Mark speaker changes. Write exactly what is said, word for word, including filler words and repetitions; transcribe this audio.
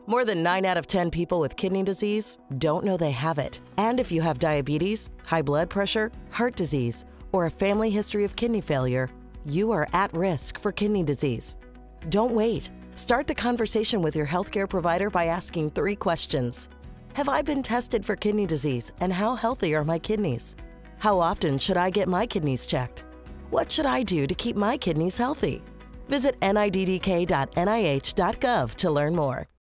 Speaker 1: More than nine out of ten people with kidney disease don't know they have it. And if you have diabetes, high blood pressure, heart disease, or a family history of kidney failure, you are at risk for kidney disease. Don't wait. Start the conversation with your healthcare provider by asking three questions. Have I been tested for kidney disease, and how healthy are my kidneys? How often should I get my kidneys checked? What should I do to keep my kidneys healthy? Visit N I D D K dot N I H dot gov to learn more.